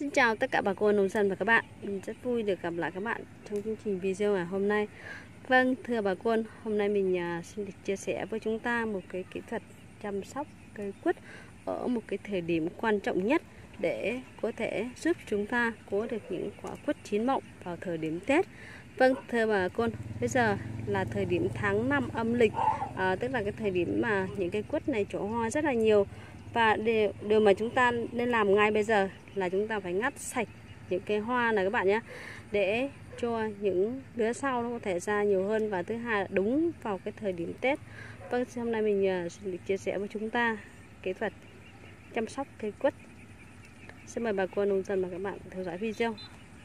Xin chào tất cả bà cô nông dân và các bạn. Mình rất vui được gặp lại các bạn trong chương trình video ngày hôm nay. Vâng, thưa bà cô, hôm nay mình xin được chia sẻ với chúng ta một cái kỹ thuật chăm sóc cây quất ở một cái thời điểm quan trọng nhất để có thể giúp chúng ta có được những quả quất chín mọng vào thời điểm Tết. Vâng, thưa bà con, bây giờ là thời điểm tháng 5 âm lịch, tức là cái thời điểm mà những cây quất này trổ hoa rất là nhiều. Và điều mà chúng ta nên làm ngay bây giờ là chúng ta phải ngắt sạch những cây hoa này các bạn nhé, để cho những lứa sau nó có thể ra nhiều hơn, và thứ hai là đúng vào cái thời điểm Tết. Vâng, hôm nay mình xin được chia sẻ với chúng ta kỹ thuật chăm sóc cây quất. Xin mời bà cô nông dân và các bạn theo dõi video.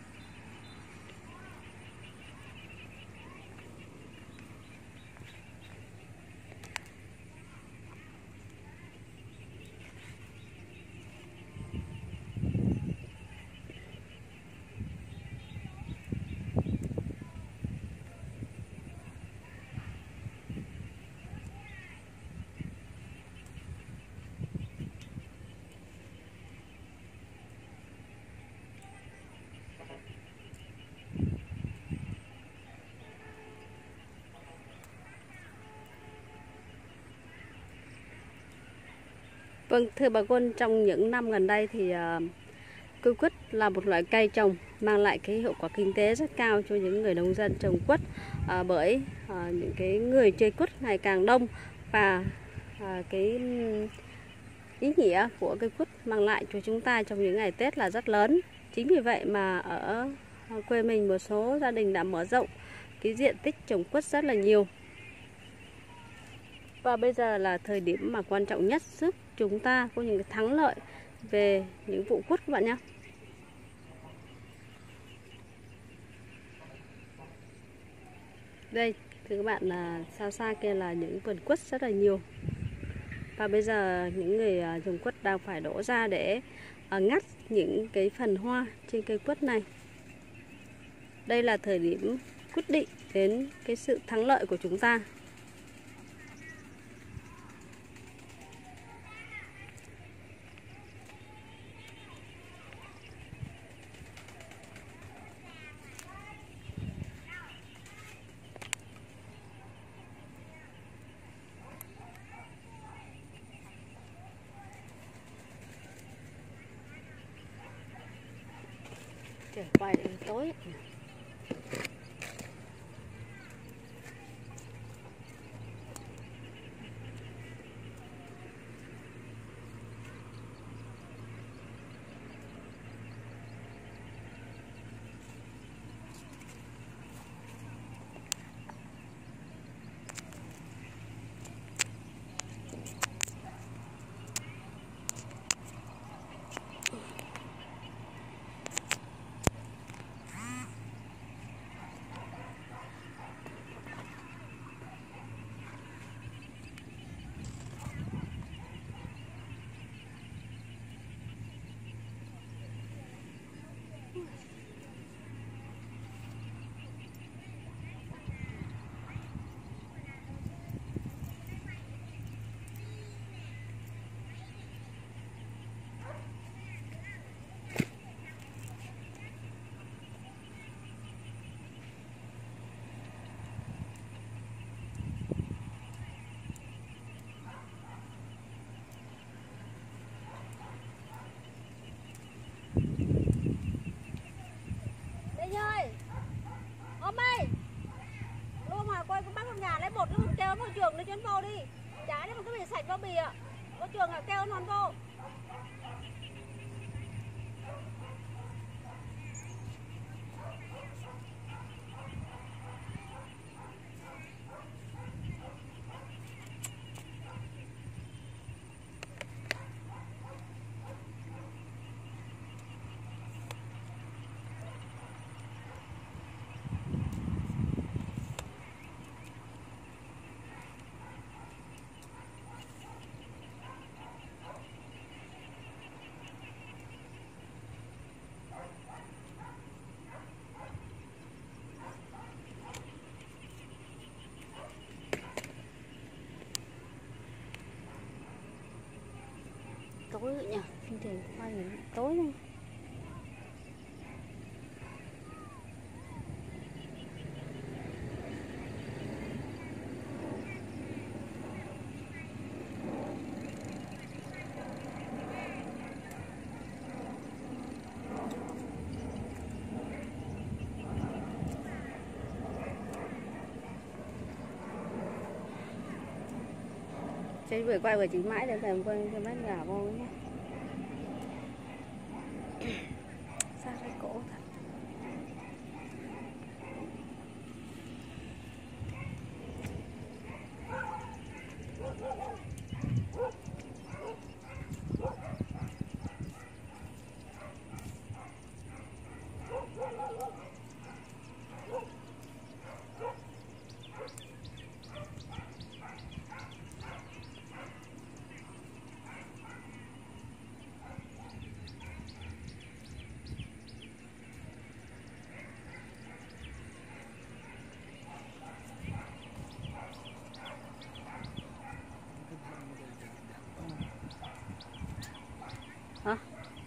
Vâng, thưa bà con, trong những năm gần đây thì cây quất là một loại cây trồng mang lại cái hiệu quả kinh tế rất cao cho những người nông dân trồng quất, bởi những cái người chơi quất ngày càng đông, và cái ý nghĩa của cây quất mang lại cho chúng ta trong những ngày Tết là rất lớn. Chính vì vậy mà ở quê mình một số gia đình đã mở rộng cái diện tích trồng quất rất là nhiều. Và bây giờ là thời điểm mà quan trọng nhất giúp chúng ta có những cái thắng lợi về những vụ quất các bạn nhé. Đây, thưa các bạn, là xa xa kia là những vườn quất rất là nhiều. Và bây giờ những người trồng quất đang phải đổ ra để ngắt những cái phần hoa trên cây quất này. Đây là thời điểm quyết định đến cái sự thắng lợi của chúng ta. Trời quay tối. Một cái kêu môi trường nó chuyến vô đi, trái một cái bì sạch bao bì ạ, môi trường là kêu non vô. Tối rồi nhỉ, chương trình quay tối này. Chơi vừa quay vừa chính mãi để thèm quay cho bác gà vô nhé. Sao cái cổ thật. Hả?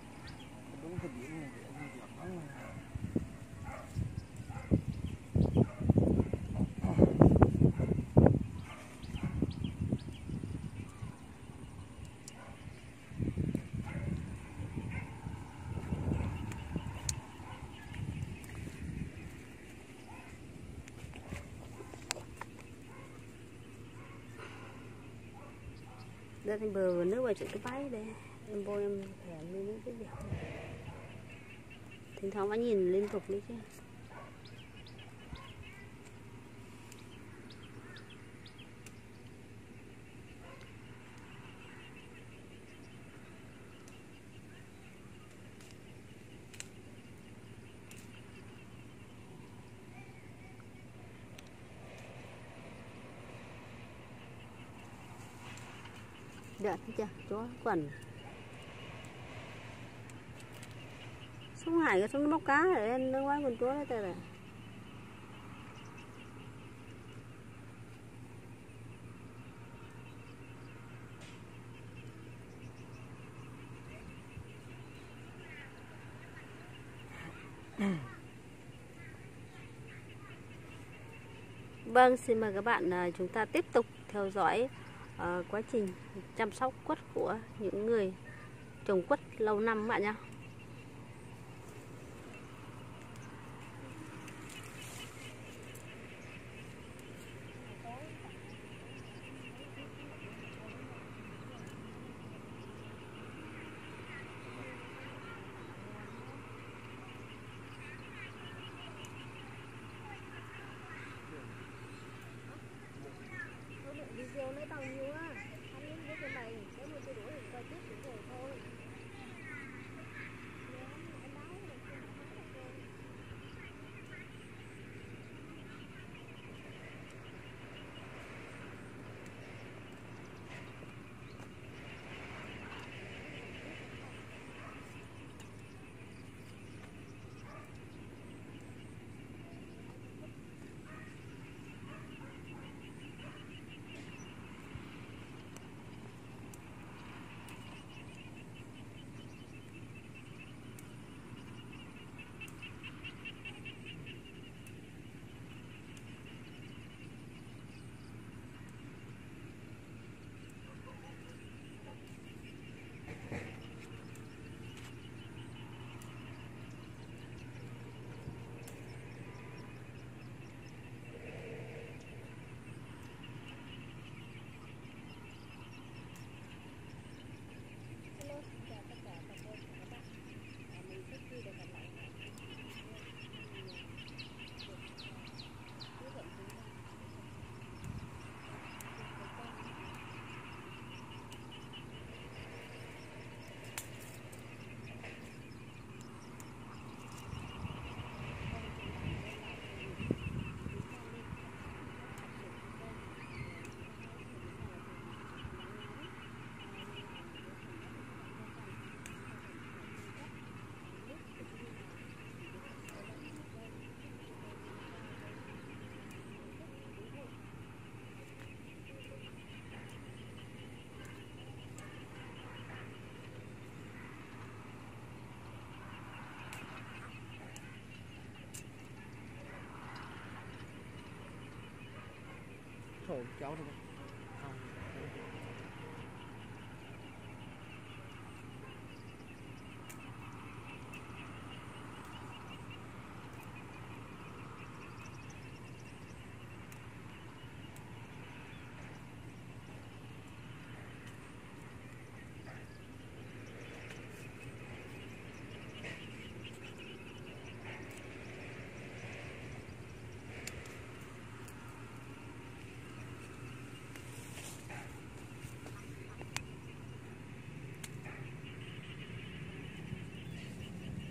Ra thành bờ nước vào chỗ cái bãi đây. Em bôi em phải lên những cái việc. Thỉnh thoảng vẫn nhìn liên tục đấy chứ. Được chưa? Chó quần. Sông Hải cái sông nó móc cá để em nó quái con chó đấy tao này. Vâng, xin mời các bạn chúng ta tiếp tục theo dõi quá trình chăm sóc quất của những người trồng quất lâu năm các bạn nhé. Video lấy bao nhiêu á? Anh muốn với cái này, nếu mà tôi đuổi thì quay tiếp được rồi thôi. Thôi cháu thôi.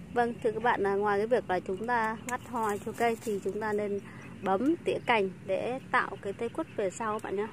Vâng, thưa các bạn, ngoài cái việc là chúng ta ngắt hoi cho cây thì chúng ta nên bấm tỉa cành để tạo cái cây quất về sau các bạn nhé.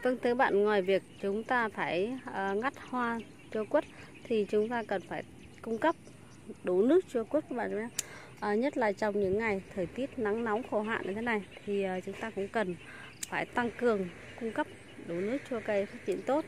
Vâng, thưa bạn, ngoài việc chúng ta phải ngắt hoa cho quất thì chúng ta cần phải cung cấp đủ nước cho quất các bạn nhé. Nhất là trong những ngày thời tiết nắng nóng khô hạn như thế này thì chúng ta cũng cần phải tăng cường cung cấp đủ nước cho cây phát triển tốt.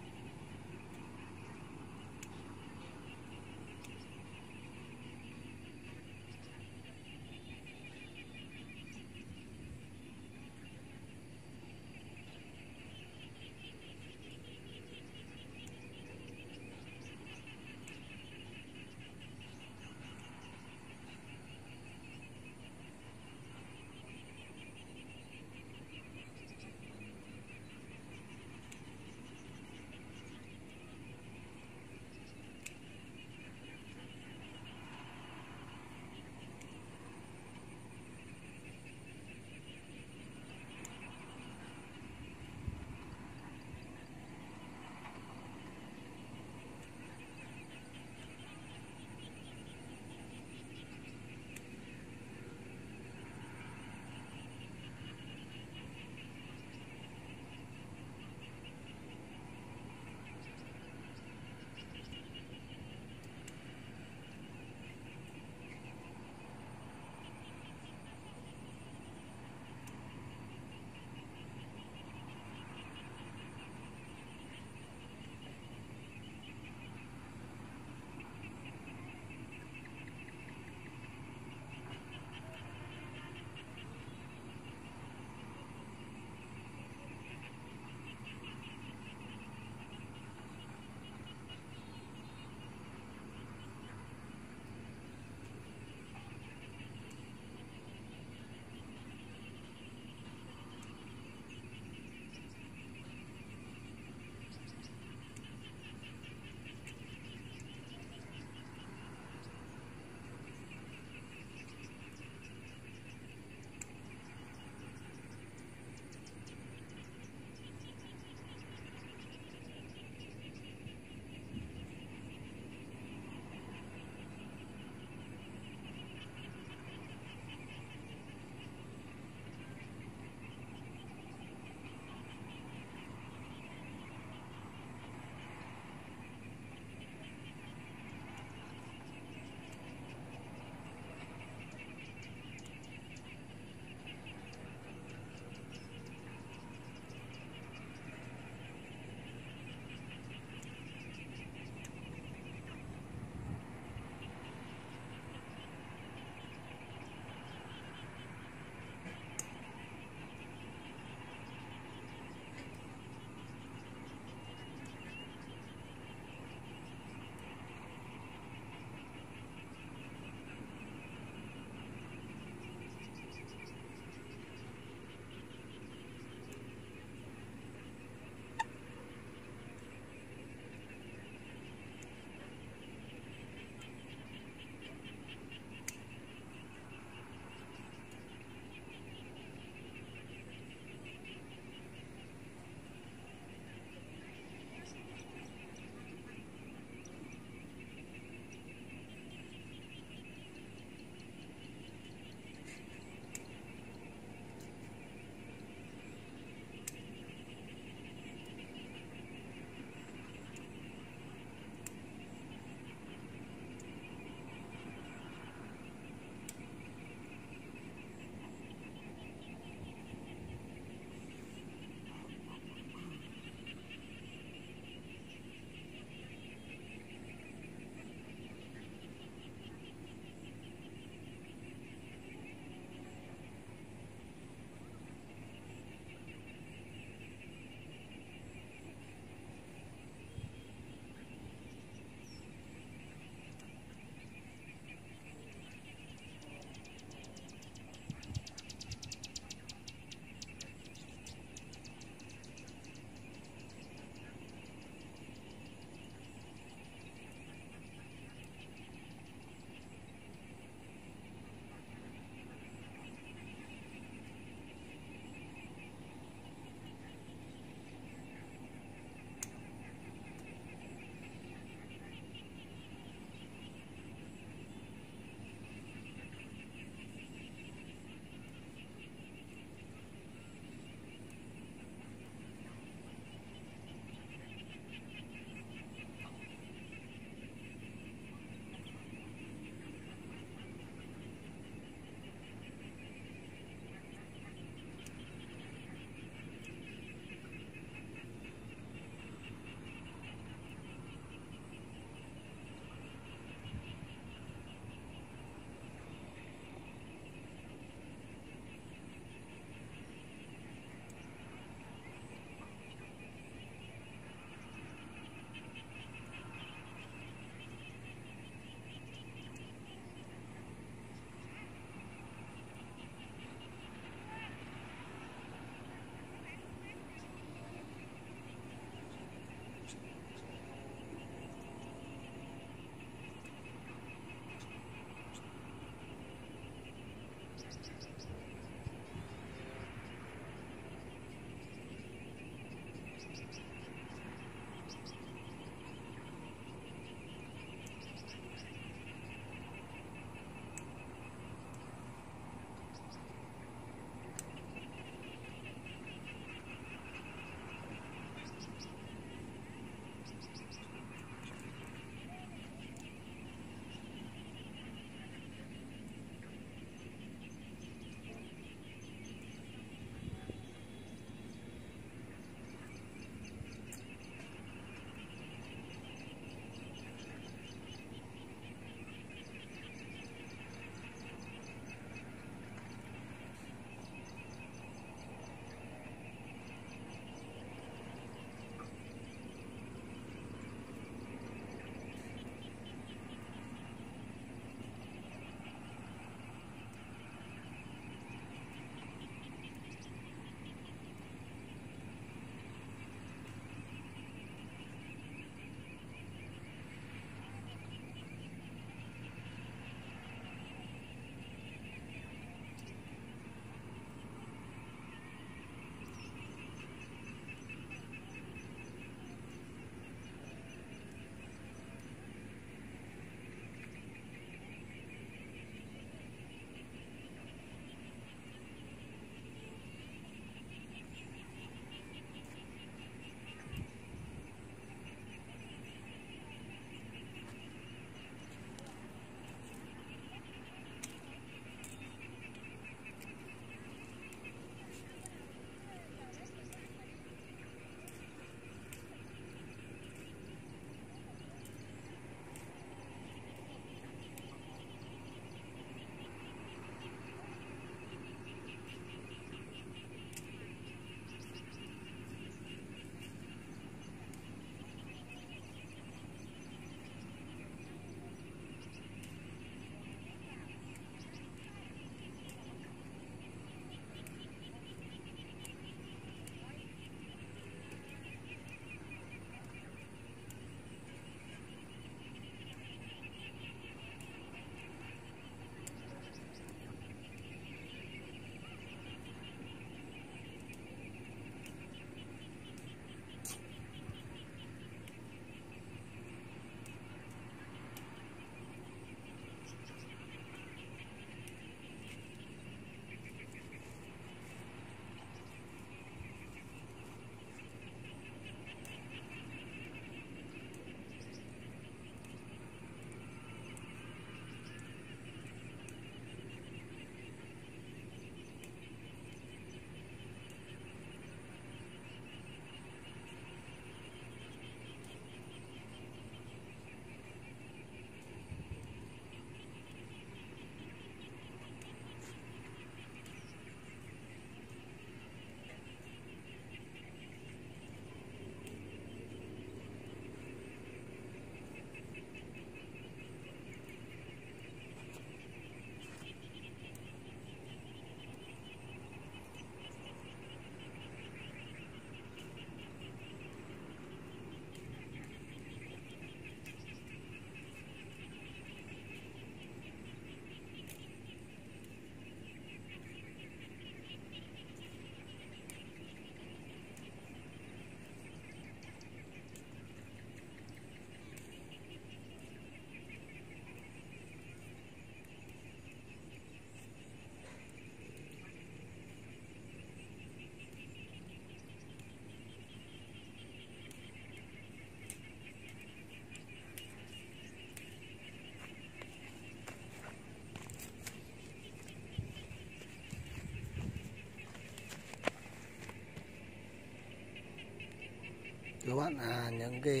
các bạn, những cái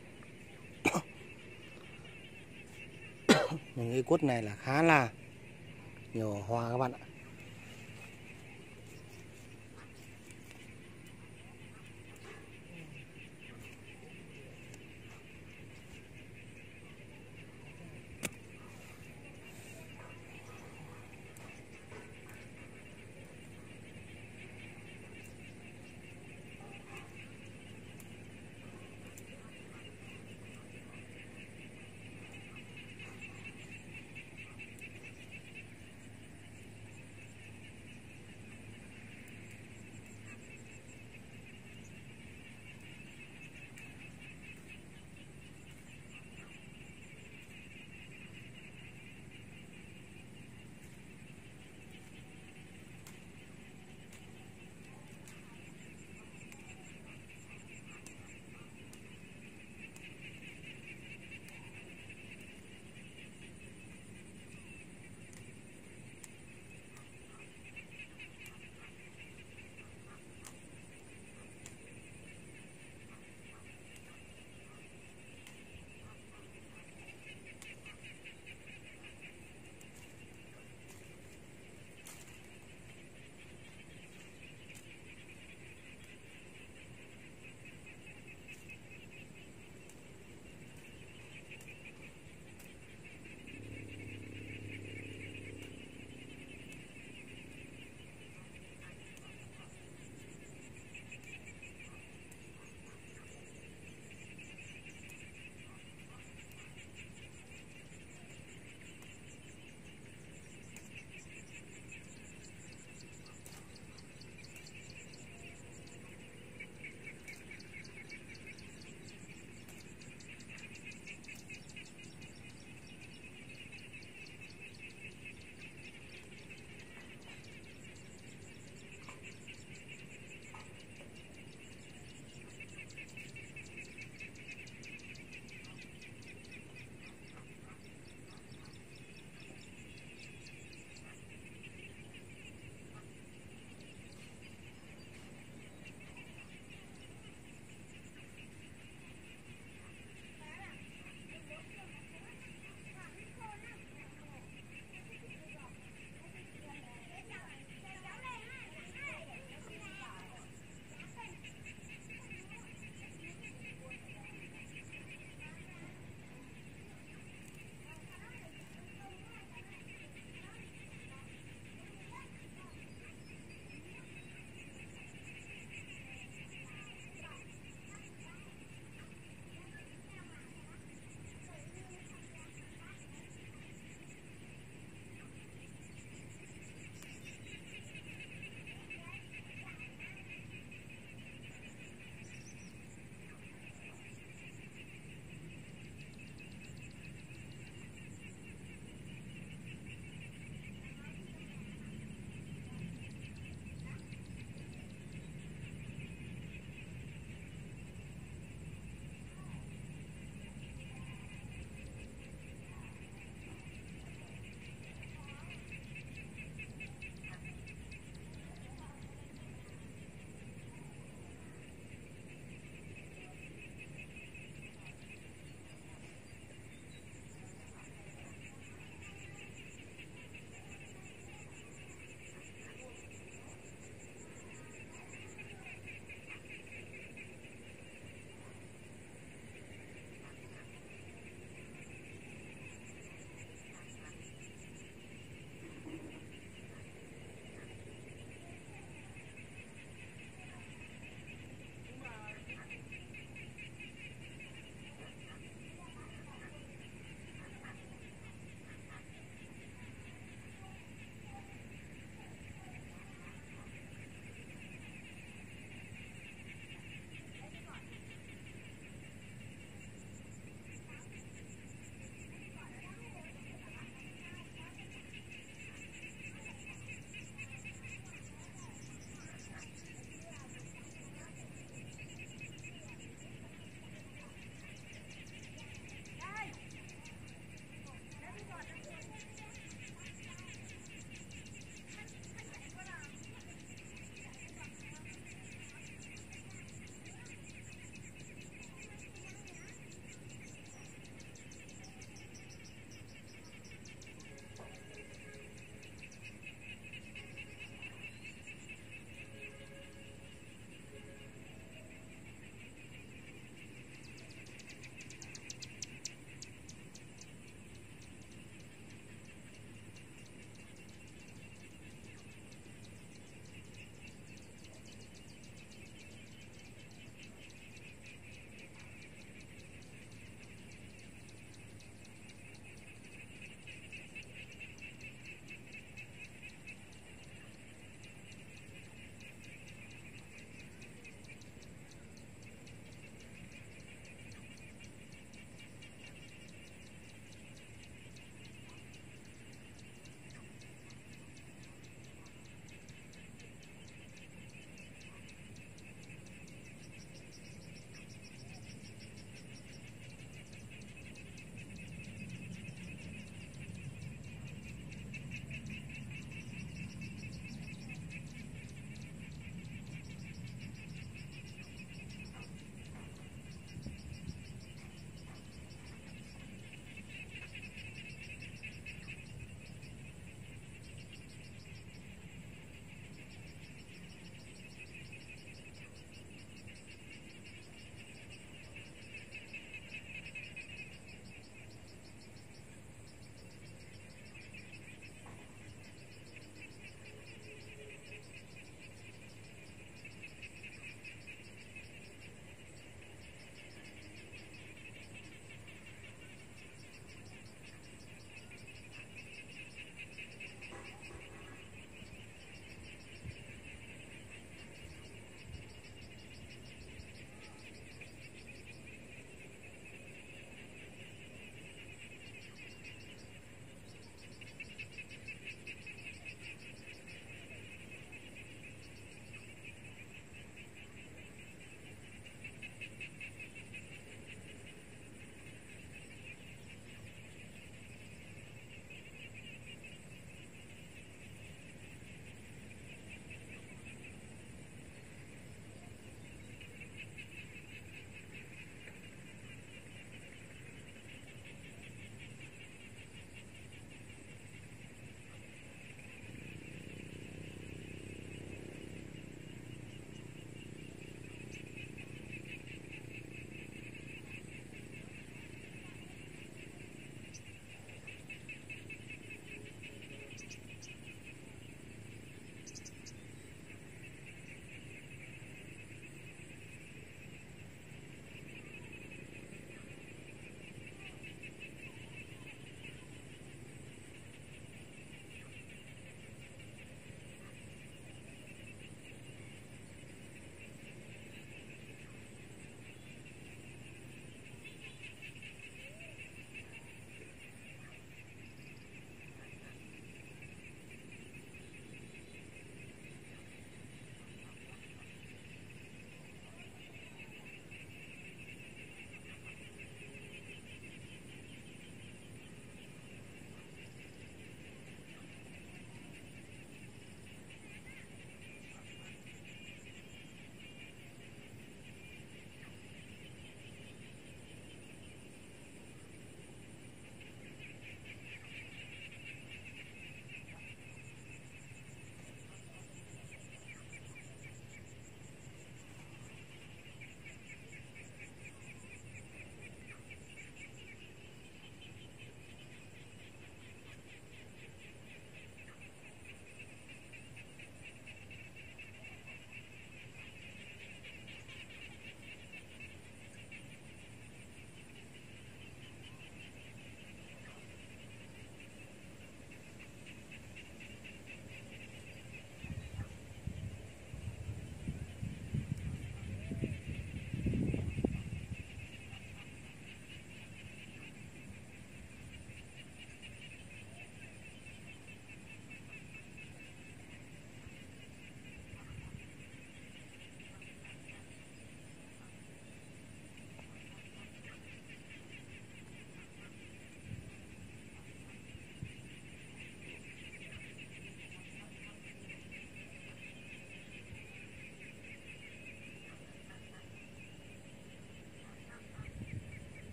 những cái quất này là khá là nhiều hoa các bạn ạ.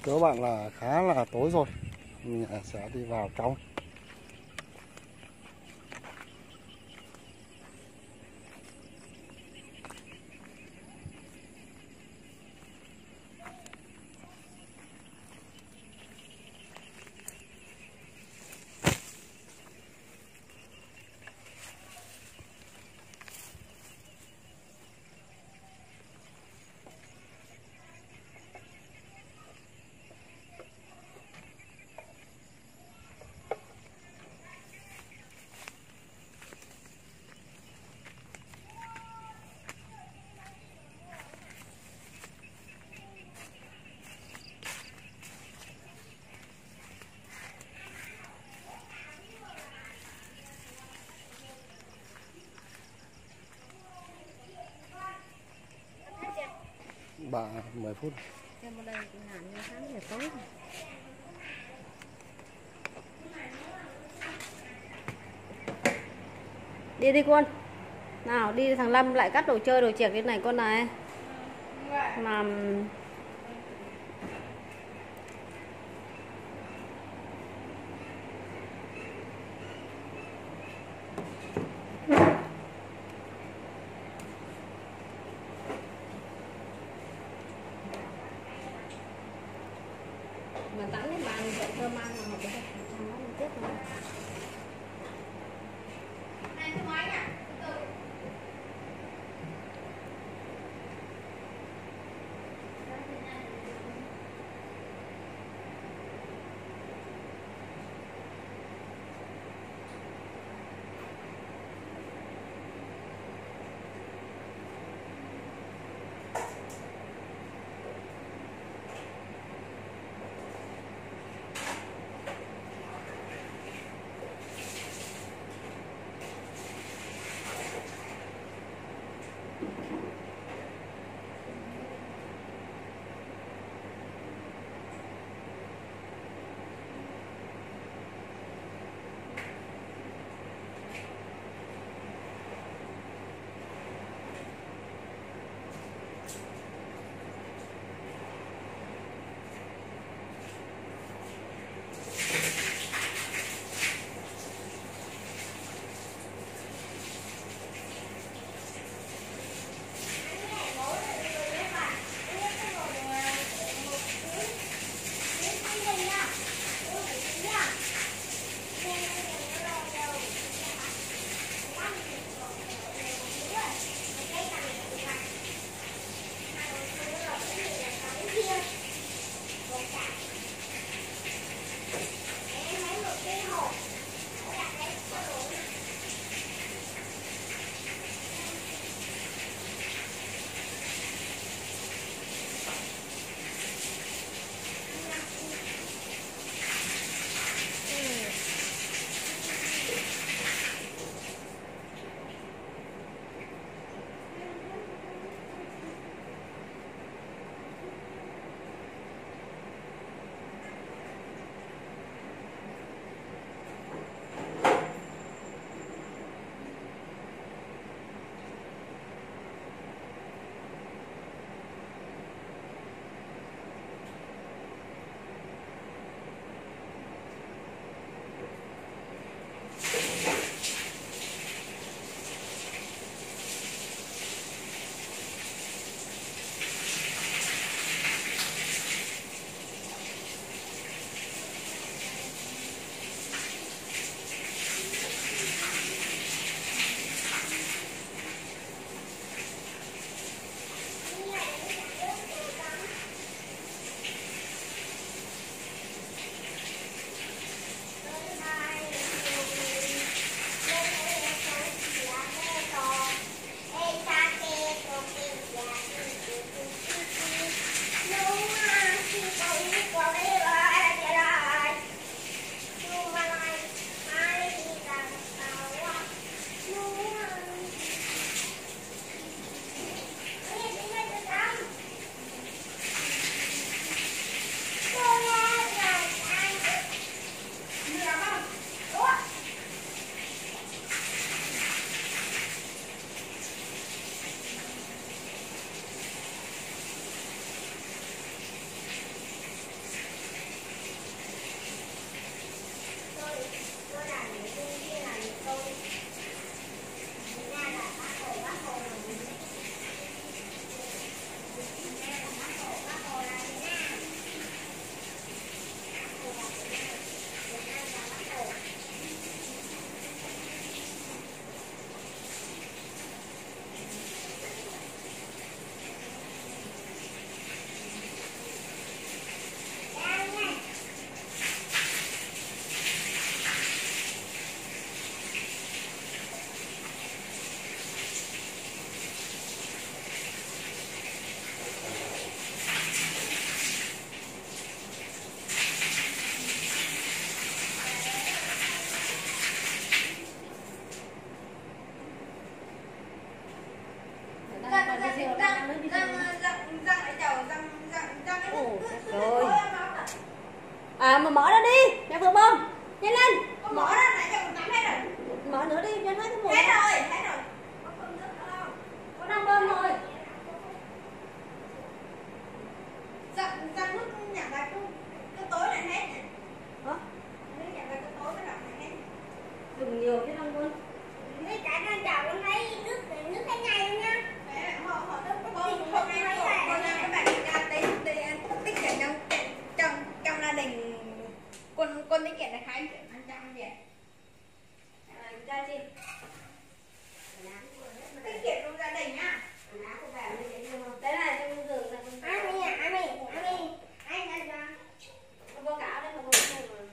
Cơ bản là khá là tối rồi, mình sẽ đi vào trong. Bà 10 phút. Em vào đây cũng hẳn 8 giờ tối. Đi đi con. Nào đi, thằng Lâm lại cắt đồ chơi đồ chẹt cái này con này. Mà tắm lên bàn dậy cơm ăn mà học được không? Nó tiếp thôi. Nhanh lên. Mở ra nãy giờ còn tắm hết rồi. Mở nữa đi cho hết cái mùi. Hết rồi, hết rồi. Có cơm nước nữa không? Có 5 cơm rồi. Ra nước nhà bà cứ tối là hết. Hả? Nước nhà bà cứ tối cái đoạn này hết. Dùng nhiều chứ không quân. Mấy cả đang chào con thấy nước hết ngay luôn nha. Họ nước hôm nay nó các bạn ra đây tiết kiệm trong gia đình quân tiết kiệm là 2 triệu 500 vậy. Ra chi? Tiết kiệm trong gia đình nhá. Đấy là trong giường là con. Ai ra. Không có cả đấy, không có cái này mà.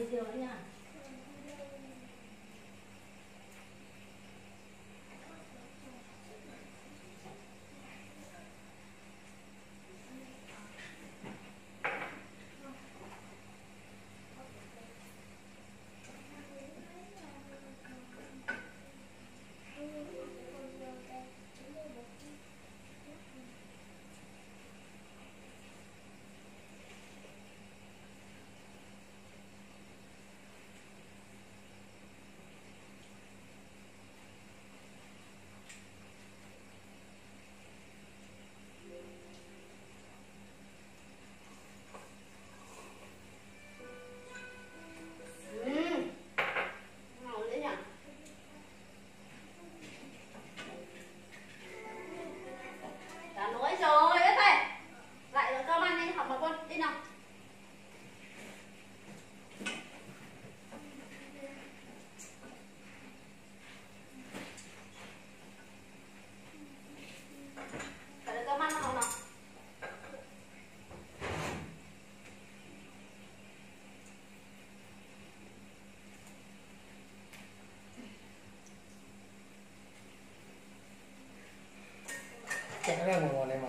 video nữa nha. Chắc là một này mà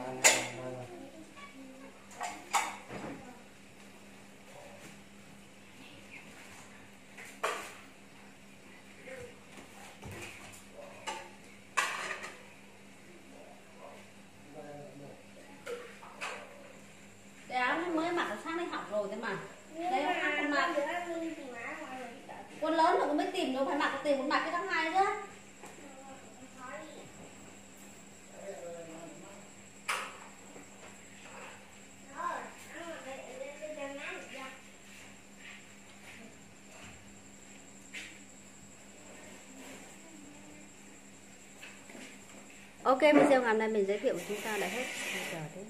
mới mặc sang đây học rồi thế mà. Đây con mặc. Con lớn rồi con mới tìm đâu, phải mặc tìm con mặc cái tháng 2 chứ. Ok, video ngày hôm nay mình giới thiệu của chúng ta đã hết. Bây giờ thế.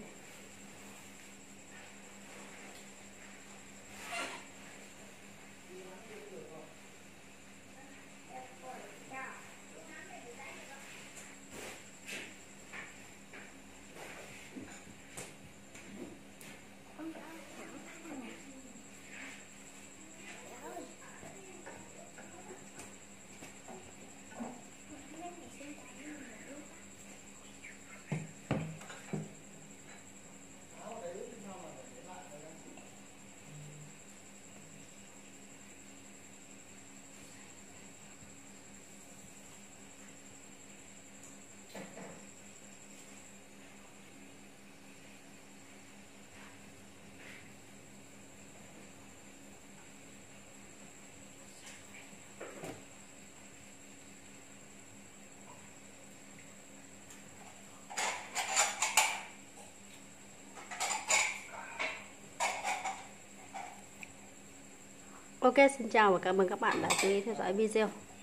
Ok, xin chào và cảm ơn các bạn đã chú ý theo dõi video.